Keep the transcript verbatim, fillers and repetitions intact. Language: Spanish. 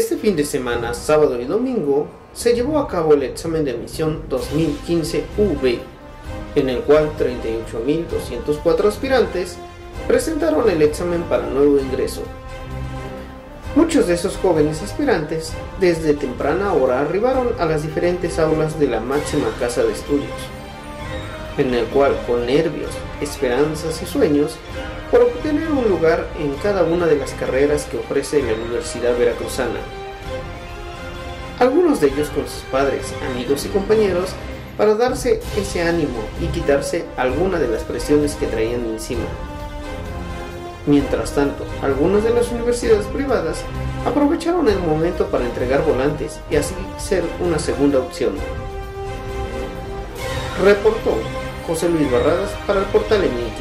Este fin de semana, sábado y domingo, se llevó a cabo el examen de admisión dos mil quince U V, en el cual treinta y ocho mil doscientos cuatro aspirantes presentaron el examen para nuevo ingreso. Muchos de esos jóvenes aspirantes desde temprana hora arribaron a las diferentes aulas de la máxima casa de estudios, en el cual, con nervios, esperanzas y sueños por obtener un lugar en cada una de las carreras que ofrece la Universidad Veracruzana. Algunos de ellos con sus padres, amigos y compañeros para darse ese ánimo y quitarse alguna de las presiones que traían encima. Mientras tanto, algunas de las universidades privadas aprovecharon el momento para entregar volantes y así ser una segunda opción. Reportó José Luis Barradas para el portal M X.